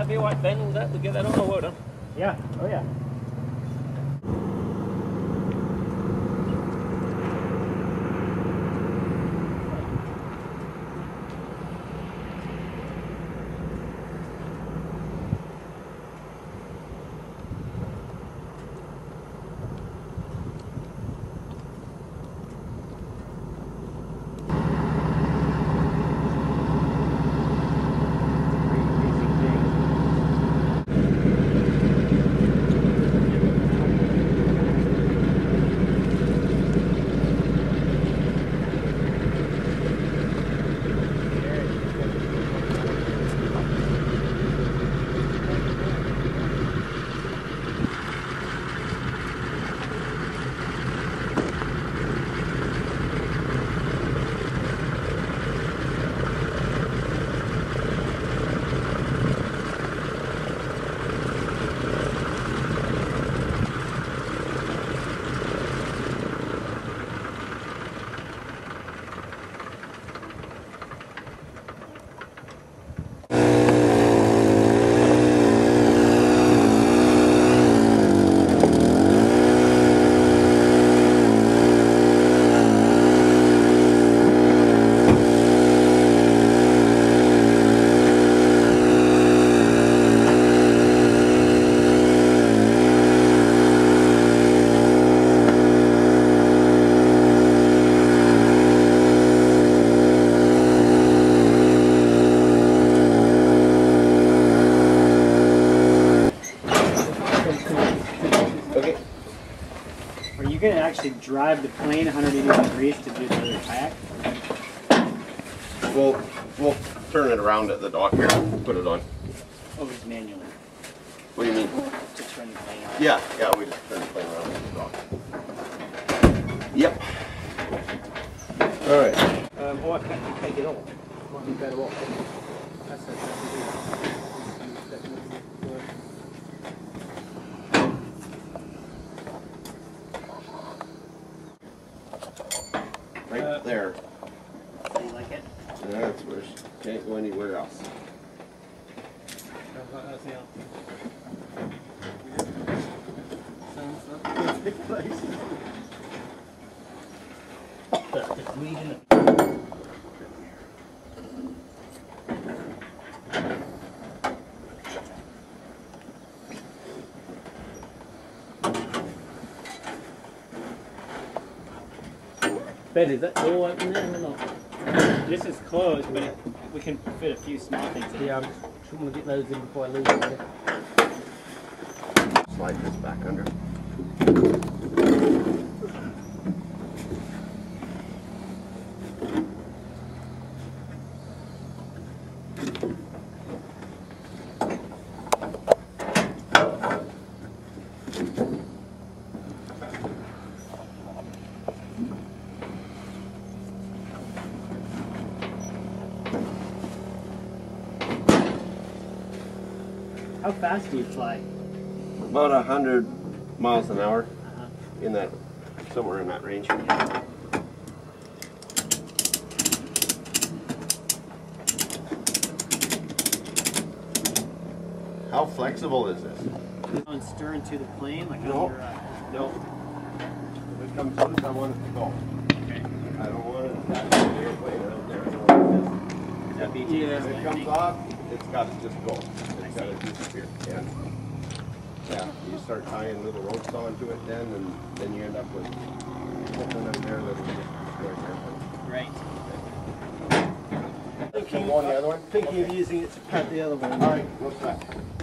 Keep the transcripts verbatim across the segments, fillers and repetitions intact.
that be alright, Ben? Will that, we'll get that on, or well done? Yeah, oh yeah. You can actually drive the plane one hundred eighty degrees to do the other kayak. We'll, we'll turn it around at the dock here. Put it on. Oh, it's manually. What do you mean? To turn the plane on. Yeah, yeah, we just turn the plane around at the dock. Yep. All right. Um, oh, I can't, I can't get on. Might be better off. That's it. That's Right uh, there. Do you like it? Yeah, that's where she can't go anywhere else. Ben, is that door open there or not? This is closed, but it, we can fit a few small things in. Yeah, I just want to get those in before I leave it. Slide this back under. How fast do you fly? About a hundred miles an hour. Uh-huh. In that, somewhere in that range. How flexible is this? On stern to the plane, like No. on your, uh, No. If it comes loose, I want it to go. okay. I don't want it to catch the airplane out there. I want this. That be Yeah. If it comes off, it's got to just go. It's got to disappear. Yeah. Yeah. You start tying little ropes onto it then, and then you end up with something up there that'll destroy the airplane. Right. Thinking on the other one? Thinking of using it to pad the other one. All right, what's that?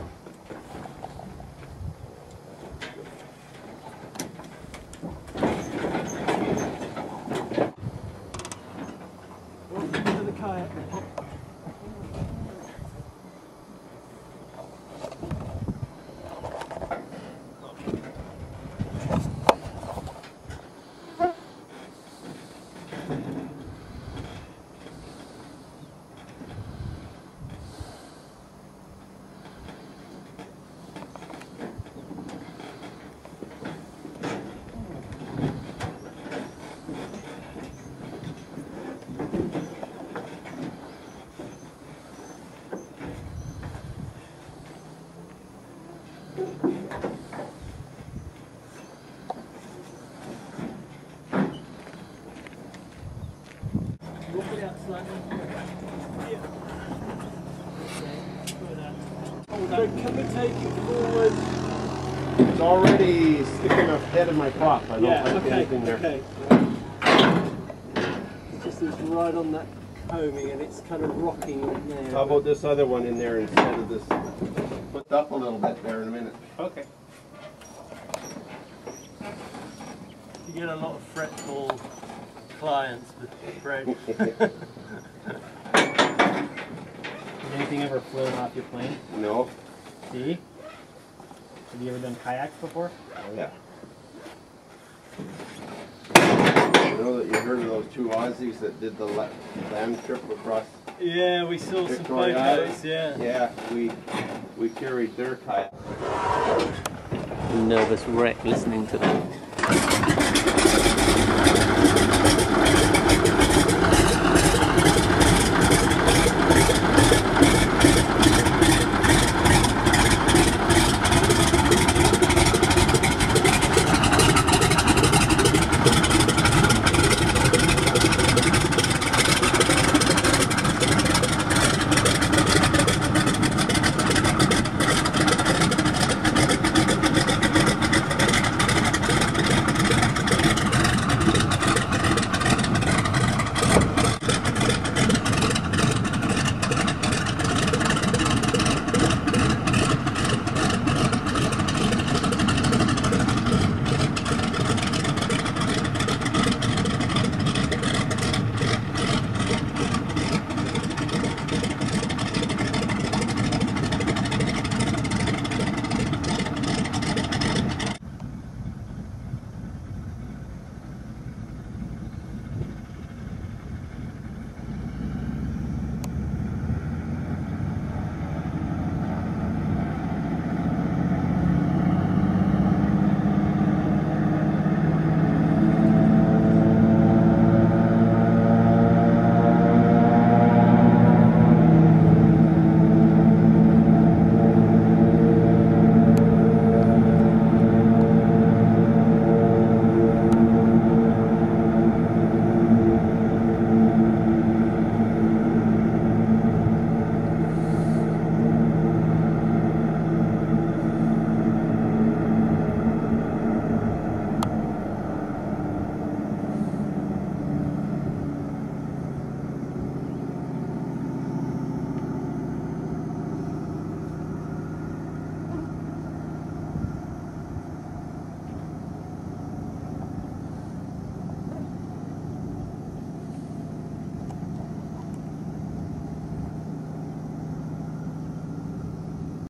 Into the kayak. out slightly. Yeah. Okay, can we take it forward? It's already sticking up head of my prop. I don't Yeah, like okay, anything there. okay. This is right on that coaming and it's kind of rocking in there. How about this other one in there instead of this? Put up a little bit there in a minute. Okay. You get a lot of fretful clients with Fred. Has anything ever flown off your plane? No. See? Have you ever done kayaks before? Oh, yeah. I know that you heard of those two Aussies that did the la- land trip across. Yeah, we saw some Victoria Island. photos, yeah. Yeah, we we carried their kayak. Nervous wreck listening to that.